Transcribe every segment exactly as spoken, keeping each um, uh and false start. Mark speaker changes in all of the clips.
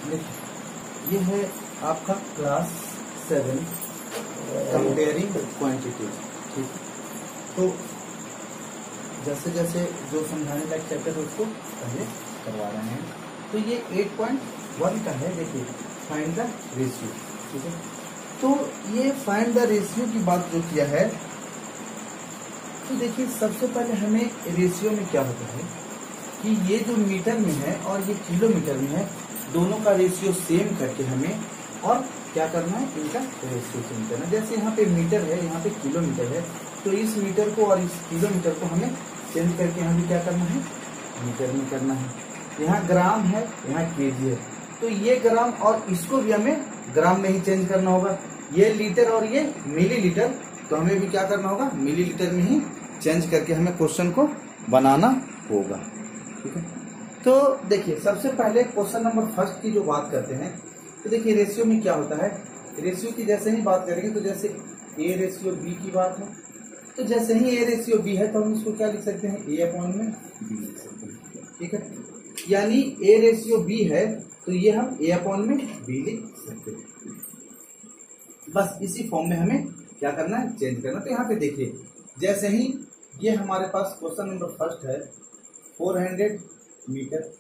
Speaker 1: ये है आपका क्लास सेवन कंपेयरिंग क्वांटिटीज। ठीक, तो जैसे जैसे जो समझाने लायक चैप्टर है उसको पहले करवा रहे हैं। तो ये एट पॉइंट वन का है, देखिए फाइंड द रेशियो। ठीक है, तो ये फाइंड द रेशियो की बात जो किया है, तो देखिए सबसे पहले हमें रेशियो में क्या होता है कि ये जो मीटर में है और ये किलोमीटर में है, दोनों का रेशियो सेम करके हमें और क्या करना है, इनका रेशियो सेम करना है। जैसे यहाँ पे मीटर है, यहाँ पे किलोमीटर है, तो इस मीटर को और इस किलोमीटर को हमें चेंज करके हमें क्या करना है, मीटर में करना है। यहाँ ग्राम है, यहाँ केजी है, तो ये ग्राम और इसको भी हमें ग्राम में ही चेंज करना होगा। ये लीटर और ये मिलीलीटर, तो हमें भी क्या करना होगा, मिलीलीटर में ही चेंज करके हमें क्वेश्चन को बनाना होगा। ठीक है, तो देखिए सबसे पहले क्वेश्चन नंबर फर्स्ट की जो बात करते हैं, तो देखिए रेशियो में क्या होता है। रेशियो की जैसे ही बात करेंगे तो जैसे ए रेशियो बी की बात है, तो जैसे ही ए रेशियो बी है तो हम इसको क्या लिख सकते हैं, ए अपॉन में बी लिख सकते हैं। ठीक है, यानी ए रेशियो बी है तो ये हम ए अपॉन में बी लिख सकते हैं। बस इसी फॉर्म में हमें क्या करना है, चेंज करना। तो यहाँ पे देखिए जैसे ही ये हमारे पास क्वेश्चन नंबर फर्स्ट है, four hundred metre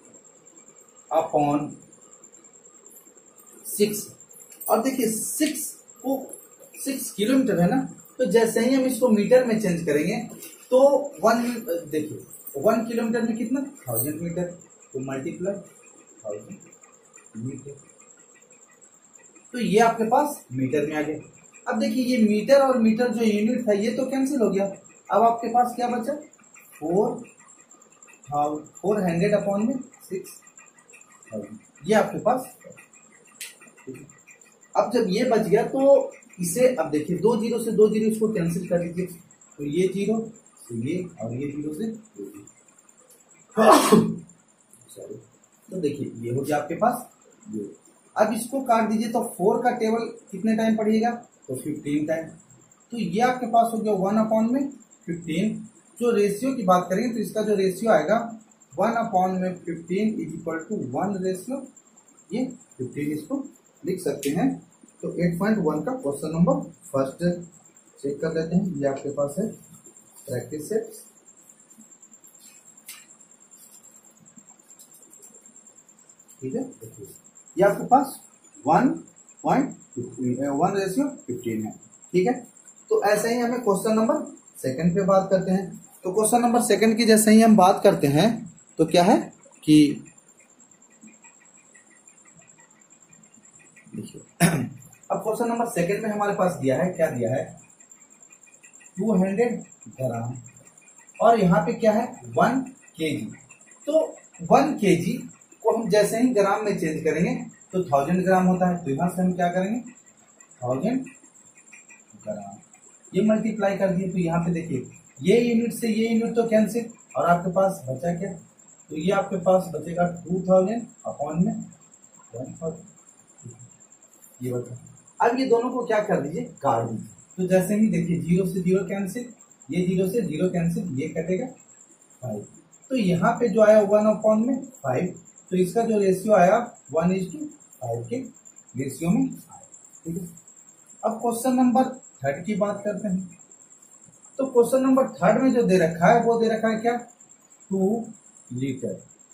Speaker 1: upon six, और देखिए सिक्स को सिक्स किलोमीटर है ना, तो जैसे ही हम इसको मीटर में चेंज करेंगे तो वन, देखिए वन किलोमीटर में कितना, थाउजेंड मीटर, तो मल्टीप्लाई थाउजेंड मीटर, तो ये आपके पास मीटर में आ गया। अब देखिए ये मीटर और मीटर जो यूनिट था ये तो कैंसिल हो गया। अब आपके पास क्या बचा, फोर फोर हंड्रेड अपॉन में सिक्स थाउजेंड, ये आपके पास। अब जब ये बच गया तो इसे, अब देखिए दो जीरो से दो जीरो इसको कैंसिल कर दीजिए, तो ये जीरो तो ये, और ये जीरो से दो जीरो, सॉरी, तो देखिए ये हो गया आपके पास ये। अब इसको काट दीजिए तो फोर का टेबल कितने टाइम पढ़िएगा, तो फिफ्टीन टाइम, तो ये आपके पास हो गया वन अपॉन में फिफ्टीन। जो रेशियो की बात करेंगे तो इसका जो रेशियो आएगा वन अपॉन में fifteen is equal to one ratio, ये फिफ्टीन इसको लिख सकते हैं। तो एट पॉइंट वन का क्वेश्चन नंबर फर्स्ट चेक कर लेते हैं, ये आपके पास है प्रैक्टिस सेट। ठीक है, देखिए ये आपके पास one point one ratio fifteen है। ठीक है, तो ऐसे ही हमें क्वेश्चन नंबर सेकंड पे बात करते हैं। तो क्वेश्चन नंबर सेकंड की जैसे ही हम बात करते हैं तो क्या है कि देखिए अब क्वेश्चन नंबर सेकंड में हमारे पास दिया है, क्या दिया है, टू हंड्रेड ग्राम, और यहाँ पे क्या है, वन केजी। तो वन केजी को हम जैसे ही ग्राम में चेंज करेंगे तो थाउजेंड ग्राम होता है, तो यहाँ से हम क्या करेंगे, थाउजेंड ग्राम, ये मल्टीप्लाई कर दिए, तो यहाँ पे देखिए ये यूनिट से ये यूनिट तो कैंसिल, और आपके पास बचा क्या, तो ये आपके पास बचेगा टू थाउजेंड अपॉन में वन थाउजेंड, ये बचा। अब ये दोनों को क्या कर दीजिए, काट दीजिए, तो जैसे ही देखिए जीरो से जीरो कैंसिल, ये जीरो से जीरो कैंसिल, ये कटेगा फाइव, तो यहाँ पे जो आया वन अपॉन में फाइव, तो इसका जो रेशियो आया वन इज टू फाइव के रेशियो में। ठीक है, अब क्वेश्चन नंबर थर्ड की बात करते हैं। तो क्वेश्चन नंबर थर्ड में जो दे रखा है वो दे रखा है क्या, two litre,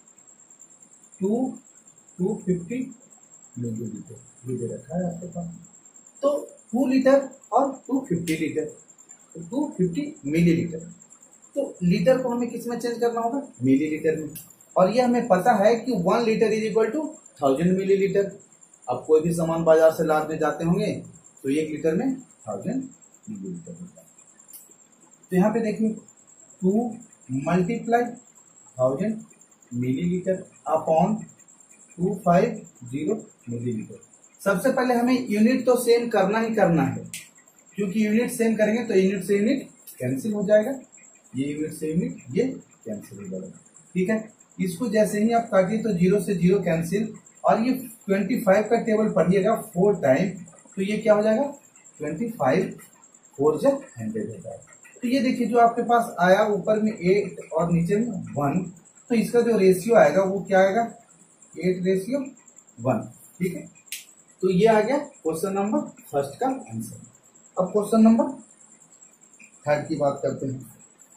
Speaker 1: two two fifty millilitre, ये दे रखा है आपके पास। तो टू लीटर और टू फिफ्टी लीटर, तो टू फिफ्टी मिलीलीटर, तो लीटर को हमें किस में चेंज करना होगा, मिलीलीटर में, और ये हमें पता है कि one litre is equal to thousand millilitre. अब कोई भी सामान बाजार से लादने जाते होंगे तो एक लीटर में थाउजेंड मिलीलीटर होता है। तो यहाँ पे देखिए two multiply thousand millilitre upon two five zero millilitre. सबसे पहले हमें यूनिट तो सेम करना ही करना है, क्योंकि यूनिट सेम करेंगे तो यूनिट से यूनिट कैंसिल हो जाएगा, ये यूनिट से यूनिट ये कैंसिल हो जाएगा। ठीक है, इसको जैसे ही आप काटिए तो जीरो से जीरो कैंसिल, और ये ट्वेंटी फाइव का टेबल पढ़िएगा फोर टाइम, तो ये क्या हो जाएगा, ट्वेंटी फाइव फोर जब हंड्रेड हो जाएगा। तो ये देखिए जो आपके पास आया ऊपर में एट और नीचे में वन, तो इसका जो रेशियो आएगा वो क्या आएगा, एट रेशियो वन। ठीक है, तो ये आ गया क्वेश्चन नंबर फर्स्ट का आंसर। अब क्वेश्चन नंबर थर्ड की बात करते हैं।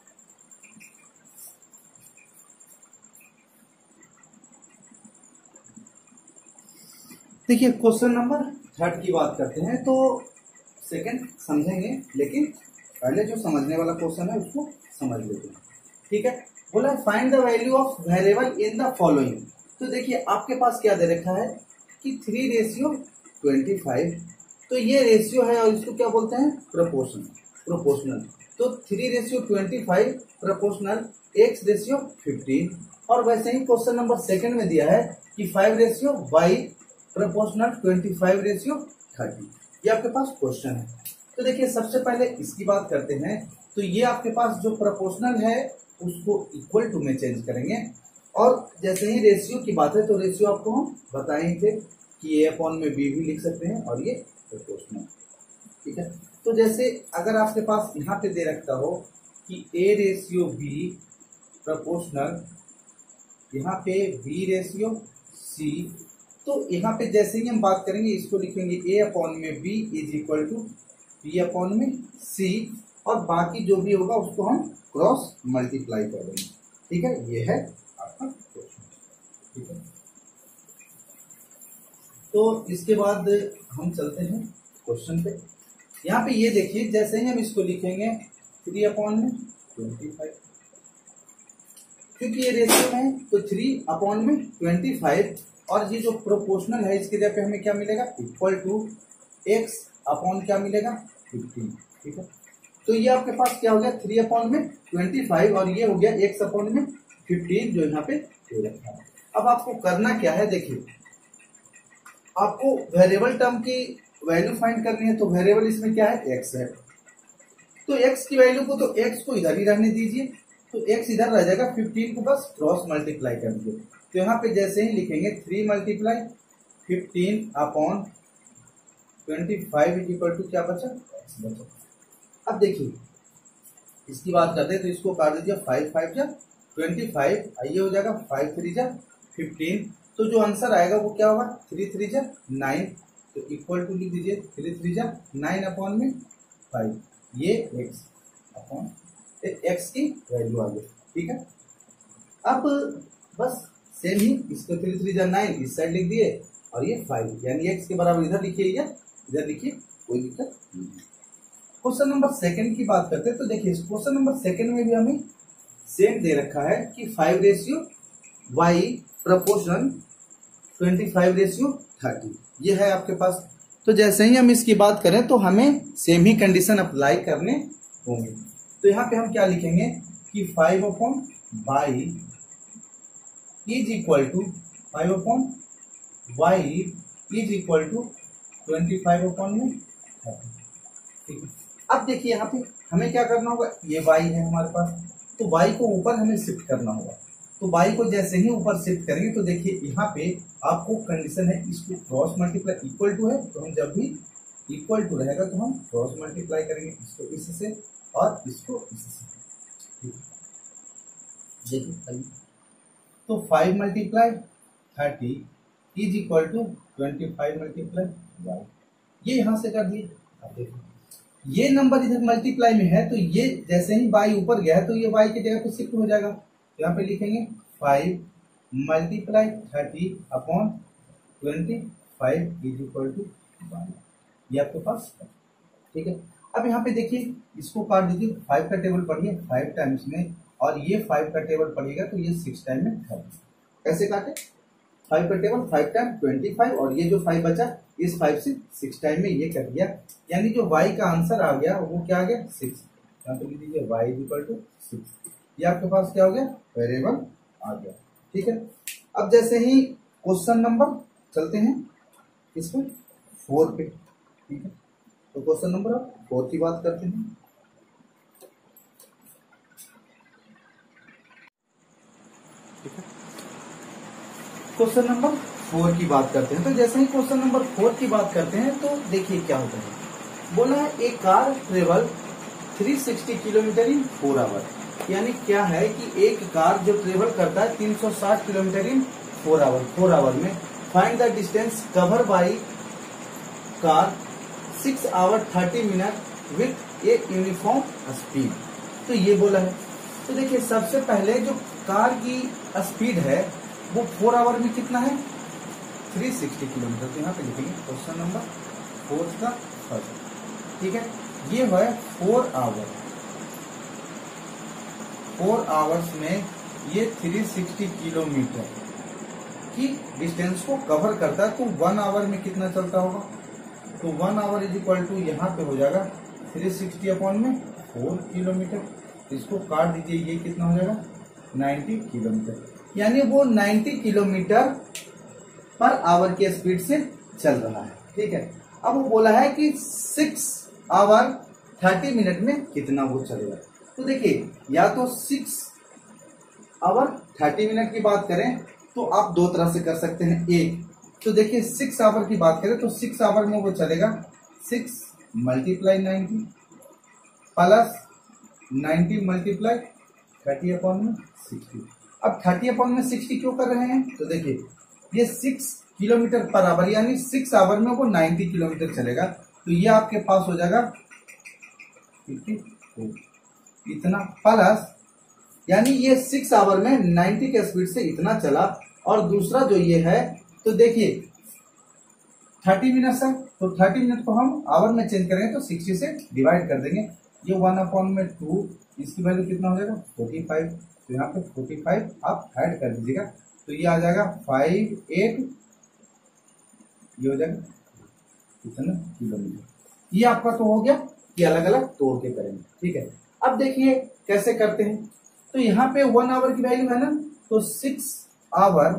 Speaker 1: देखिए क्वेश्चन नंबर थर्ड की बात करते हैं, तो सेकंड समझेंगे, लेकिन पहले जो समझने वाला क्वेश्चन है उसको समझ लेते हैं। ठीक है, बोला find the value of variable in the following. तो देखिए आपके पास क्या दे रखा है कि थ्री रेशियो ट्वेंटी फाइव, तो ये रेशियो है और इसको क्या बोलते हैं, प्रोपोर्शन प्रोपोर्शनल। तो three ratio twenty five proportional X ratio fifteen. और वैसे ही क्वेश्चन नंबर सेकंड में दिया है कि five ratio Y proportional twenty five ratio thirty. ये आपके पास क्वेश्चन है। तो देखिए सबसे पहले इसकी बात करते हैं। तो ये आपके पास जो प्रोपोर्शनल है उसको इक्वल टू में चेंज करेंगे, और जैसे ही रेशियो की बात है तो रेशियो आपको हम बताए थे कि ए अपॉन में बी भी लिख सकते हैं और ये प्रोपोर्शनल। ठीक है, तो जैसे अगर आपके पास यहाँ पे दे रखता हो कि ए रेशियो बी प्रोपोर्शनल, यहाँ पे बी रेशियो सी, तो यहाँ पे जैसे ही हम बात करेंगे इसको लिखेंगे ए अपॉन में B is equal to B upon में सी, और बाकी जो भी होगा उसको हम क्रॉस मल्टीप्लाई कर देंगे। ठीक है, ये है आपका क्वेश्चन। ठीक है, तो इसके बाद हम चलते हैं क्वेश्चन पे। यहाँ पे ये देखिए जैसे ही हम इसको लिखेंगे थ्री अपॉन में ट्वेंटी फाइव, क्योंकि ये रेशियो है तो थ्री अपॉन में ट्वेंटी फाइव, और ये जो प्रोपोर्शनल है इसके जगह पे हमें क्या मिलेगा, इक्वल टू एक्स अपॉन क्या मिलेगा, फिफ्टीन। ठीक है, तो ये आपके पास क्या हो गया, थ्री अपॉन में ट्वेंटी फाइव और ये हो गया एक्स अपॉन में फिफ्टीन जो यहाँ पे दे रखा है। अब आपको करना क्या है, देखिए आपको वेरिएबल टर्म की वैल्यू फाइंड करनी है। तो वेरिएबल इसमें क्या है, एक्स है, तो एक्स की वैल्यू को तो एक्स को इधर ही रहने दीजिए, तो एक्स इधर रह जाएगा, फिफ्टीन को बस क्रॉस मल्टीप्लाई कर दीजिए। तो यहाँ पे जैसे ही लिखेंगे three multiply fifteen upon twenty five is equal to क्या बचा, एक्स बचा। अब देखिए इसकी बात करते हैं, तो इसको काट दीजिए, फाइव फाइव जा ट्वेंटी फाइव, आइए हो जाएगा फाइव थ्री जा फिफ्टीन, तो जो आंसर आएगा वो क्या होगा, थ्री थ्री जा नाइन, तो इक्वल टू लिख दीजिए थ्री थ्री जा नाइन अपॉन में फाइव, ये एक्स अपॉन एक्स की वैल्यू आ गई। ठीक है, अब बस सेम ही इसको थ्री थ्री जा नाइन इस साइड लिख दिए, और ये फाइव, यानी एक्स के बराबर इधर लिखिए या इधर लिखिए, कोई दिक्कत नहीं। क्वेश्चन नंबर सेकंड की बात करते हैं। तो देखिए क्वेश्चन नंबर सेकंड में भी हमें सेम दे रखा है कि five ratio Y proportion twenty five ratio thirty, ये है आपके पास। तो जैसे ही हम इसकी बात करें तो हमें सेम ही कंडीशन अप्लाई करने होंगे। तो यहाँ पे हम क्या लिखेंगे कि five upon Y is equal to five upon Y is equal to twenty five upon में थर्टी। ठीक है, अब देखिए यहाँ पे हमें क्या करना होगा, ये y है हमारे पास, तो y को ऊपर हमें शिफ्ट करना होगा। तो y को जैसे ही ऊपर शिफ्ट करेंगे तो देखिए यहाँ पे आपको कंडीशन है, इसको क्रॉस मल्टीप्लाई इक्वल टू है, तो हम जब भी इक्वल टू रहेगा तो हम क्रॉस मल्टीप्लाई करेंगे इसको इससे और इसको इससे। ठीक है, देखिए तो five multiply thirty is equal to twenty five multiply Y, ये यहाँ से कर दिए। अब देखिए ये नंबर इधर मल्टीप्लाई में है, तो ये जैसे ही y ऊपर गया है तो ये y की जगह पे शिफ्ट हो जाएगा। तो यहाँ पे लिखेंगे five multiply thirty upon twenty five is equal to Y, ये आपके पास है। ठीक है, अब यहाँ पे देखिए इसको काट दीजिए, फाइव का टेबल पढ़िए फाइव टाइम्स में, और ये फाइव का टेबल पढ़िएगा तो ये सिक्स टाइम में थर्टी। कैसे काटे, फाइव का table five time twenty five, और ये जो फाइव बचा इस फाइव से सिक्स टाइम में ये कर दिया, यानी जो y का आंसर आ गया वो क्या आ गया, सिक्स। यहाँ पे लिख दीजिए y is equal to six, ये आपके पास क्या हो गया, वेरिएबल आ गया। ठीक है, अब जैसे ही क्वेश्चन नंबर चलते हैं इस पे फोर पे। ठीक है, तो क्वेश्चन नंबर फोर की बात करते हैं। ठीक है, क्वेश्चन नंबर फोर की बात करते हैं। तो जैसे ही क्वेश्चन नंबर फोर की बात करते हैं तो देखिए क्या होता है, बोला है एक car travel three sixty kilometre in four hour, यानी क्या है कि एक कार जो ट्रेवल करता है तीन सौ साठ kilometre in four hour four hour में, find the distance cover by car six hour thirty minute with a uniform speed. तो ये बोला है। तो देखिए सबसे पहले जो कार की स्पीड है वो फोर आवर में कितना है, थ्री सिक्सटी किलोमीटर। तो यहाँ पे लिखेंगे क्वेश्चन नंबर फोर का फर्स्ट, ठीक है। ये है फोर आवर, फोर आवर्स में ये थ्री सिक्सटी किलोमीटर की डिस्टेंस को कवर करता है। तो वन आवर में कितना चलता होगा, तो one hour is equal to यहाँ पे हो जाएगा थ्री सिक्सटी अपॉन में फोर किलोमीटर। इसको काट दीजिए, ये कितना हो जाएगा नाइन्टी किलोमीटर, यानी वो नाइन्टी किलोमीटर पर आवर की स्पीड से चल रहा है, ठीक है। अब वो बोला है कि सिक्स आवर थर्टी मिनट में कितना वो चलेगा। तो देखिए या तो सिक्स आवर थर्टी मिनट की बात करें तो आप दो तरह से कर सकते हैं। एक तो देखिए सिक्स आवर की बात करें तो सिक्स आवर में वो चलेगा six multiply ninety plus ninety multiply thirty upon में सिक्सटी। अब थर्टी अपॉन में सिक्सटी क्यों कर रहे हैं, तो देखिए ये सिक्स किलोमीटर पर आवर यानी सिक्स आवर में वो नाइन्टी किलोमीटर चलेगा। तो ये आपके पास हो जाएगा फिफ्टी फोर इतना, प्लस यानी ये सिक्स आवर में नाइन्टी के स्पीड से इतना चला। और दूसरा जो ये है तो देखिए थर्टी मिनट है तो थर्टी मिनट को हम आवर में चेंज करेंगे तो सिक्सटी से डिवाइड कर देंगे। ये वन अपॉन में टू, इसकी वैल्यू कितना हो जाएगा फोर्टी फाइव। तो यहाँ पे फोर्टी फाइव आप ऐड कर दीजिएगा तो ये आ जाएगा फाइव एट, ये हो जाएगा कितना किलोमीटर। ये आपका तो हो गया कि अलग अलग तोड़ के करेंगे, ठीक है। अब देखिए कैसे करते हैं। तो यहाँ पे वन आवर की वैल्यू है ना, तो सिक्स आवर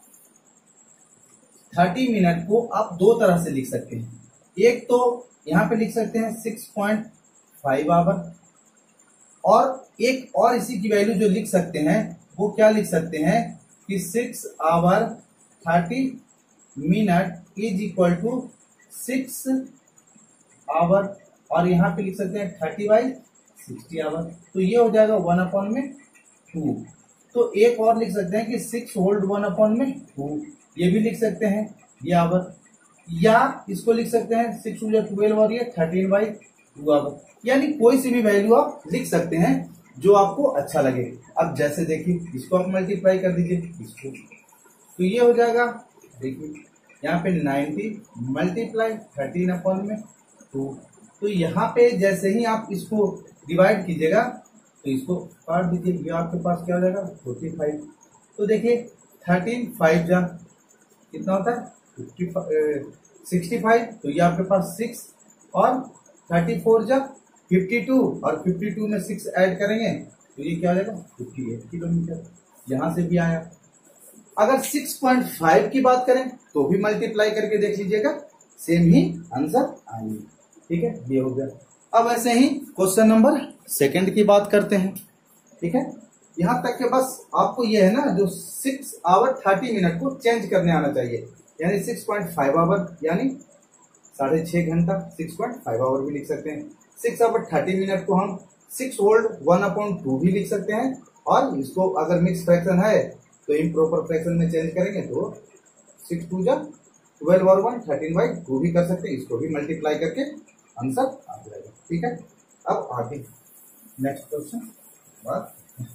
Speaker 1: थर्टी मिनट को आप दो तरह से लिख सकते हैं। एक तो यहाँ पे लिख सकते हैं सिक्स पॉइंट फाइव आवर, और एक और इसी की वैल्यू जो लिख सकते हैं वो क्या लिख सकते हैं कि six hour thirty minute is equal to six hour, और यहाँ पे लिख सकते हैं थर्टी बाई सिक्सटी आवर। तो ये हो जाएगा वन अपॉन में टू। तो एक और लिख सकते हैं कि सिक्स होल्ड वन अपॉन में टू, ये भी लिख सकते हैं ये आवर, या इसको लिख सकते हैं सिक्स टू ट्वेल्व और ये थर्टीन बाई टू आवर। यानी कोई सी भी वैल्यू आप लिख सकते हैं जो आपको अच्छा लगे। अब जैसे देखिए इसको आप मल्टीप्लाई कर दीजिए इसको, तो ये हो जाएगा देखिए यहाँ पे नाइन्टी मल्टीप्लाई थर्टीन अपॉन में टू। तो यहाँ पे जैसे ही आप इसको डिवाइड कीजिएगा तो इसको काट दीजिए, ये आपके पास क्या हो जाएगा फोर्टी फाइव। तो देखिए थर्टीन फाइव जा कितना होता है फिफ्टी सिक्सटी फाइव, तो ये आपके पास सिक्स, और थर्टी फोर जा फिफ्टी टू, और फिफ्टी टू में सिक्स ऐड करेंगे तो ये क्या हो जाएगा फिफ्टी एट किलोमीटर। यहाँ से भी आया। अगर सिक्स पॉइंट फाइव की बात करें तो भी मल्टीप्लाई करके देख लीजिएगा, सेम ही आंसर आएंगे, ठीक है। ये हो गया। अब ऐसे ही क्वेश्चन नंबर सेकंड की बात करते हैं, ठीक है। यहाँ तक के बस आपको ये है ना जो सिक्स आवर थर्टी मिनट को चेंज करने आना चाहिए, यानी सिक्स पॉइंट फाइव आवर यानी साढ़े छह घंटा, सिक्स पॉइंट फाइव आवर भी लिख सकते हैं। सिक्स आवर थर्टी मिनट को हम six whole one upon two भी लिख सकते हैं, और इसको अगर मिक्स फ्रैक्शन है तो इम्प्रॉपर फ्रैक्शन में चेंज करेंगे तो सिक्स टू जा ट्वेल्व और वन थर्टीन बाई टू भी कर सकते हैं। इसको भी मल्टीप्लाई करके आंसर आ जाएगा, ठीक है। अब आगे नेक्स्ट क्वेश्चन बात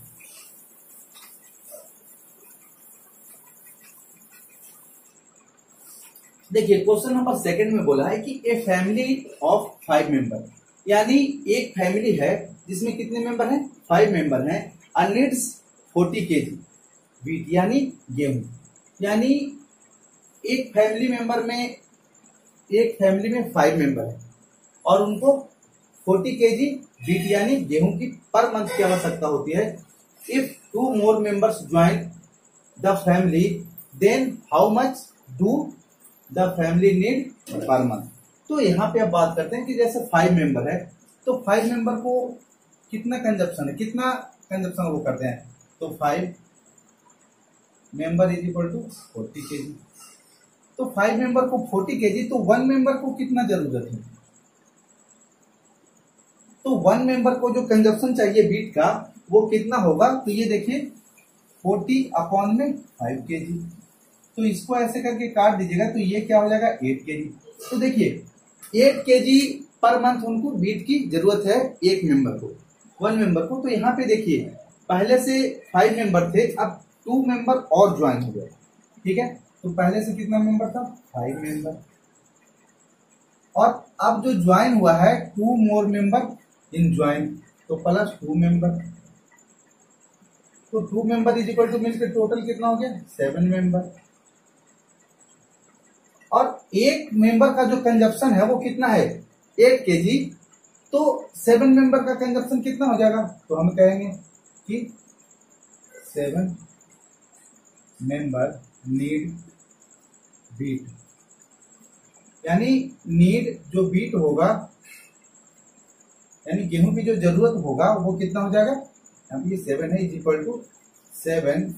Speaker 1: देखिए क्वेश्चन नंबर सेकंड में बोला है कि a family of five member, यानी एक फैमिली है जिसमें कितने मेंबर हैं फाइव मेंबर हैं, और नीड्स फोर्टी केजी व्हीट यानी गेहूं। यानी एक फैमिली मेंबर में एक फैमिली में फाइव मेंबर है और उनको फोर्टी केजी व्हीट यानी गेहूं की पर मंथ की आवश्यकता होती है। If two more members join the family then how much do the family need per month. तो यहाँ पे अब बात करते हैं कि जैसे फाइव मेंबर है तो फाइव मेंबर को कितना कंजप्शन है, कितना कंजप्शन वो करते हैं, तो five member is equal to forty KG. तो फाइव मेंबर को फोर्टी केजी, तो वन मेंबर को कितना जरूरत है, तो वन मेंबर को जो कंजप्शन चाहिए बीट का वो कितना होगा, तो ये देखिए फोर्टी अपॉन में फाइव केजी, तो इसको ऐसे करके काट दीजिएगा तो ये क्या हो जाएगा एट के जी। तो देखिए एट के जी पर मंथ उनको बीट की जरूरत है एक मेंबर को, वन मेंबर को। तो यहाँ पे देखिए पहले से फाइव मेंबर थे, अब टू मेंबर और ज्वाइन हो गए, ठीक है। तो पहले से कितना मेंबर था, फाइव मेंबर, और अब जो ज्वाइन हुआ है two more member in join, तो प्लस टू मेंबर, तो two member is equal to मिलकर टोटल कितना हो गया, सेवन मेंबर। और एक मेंबर का जो कंजप्शन है वो कितना है, एट के जी, तो सेवन मेंबर का कंजप्शन कितना हो जाएगा, तो हम कहेंगे कि सेवन मेंबर नीड बीट, यानी नीड जो बीट होगा, यानी गेहूं की जो जरूरत होगा वो कितना हो जाएगा, यहाँ पे सेवन है is equal to seven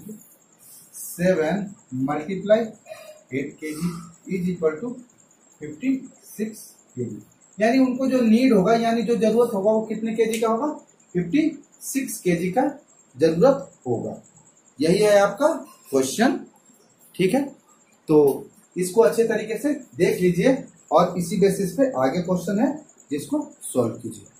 Speaker 1: seven multiply eight K G is equal to fifty six K G. यानी उनको जो नीड होगा यानी जो जरूरत होगा वो कितने केजी का होगा, फिफ्टी सिक्स केजी का जरूरत होगा। यही है आपका क्वेश्चन, ठीक है। तो इसको अच्छे तरीके से देख लीजिए और इसी बेसिस पे आगे क्वेश्चन है जिसको सॉल्व कीजिए।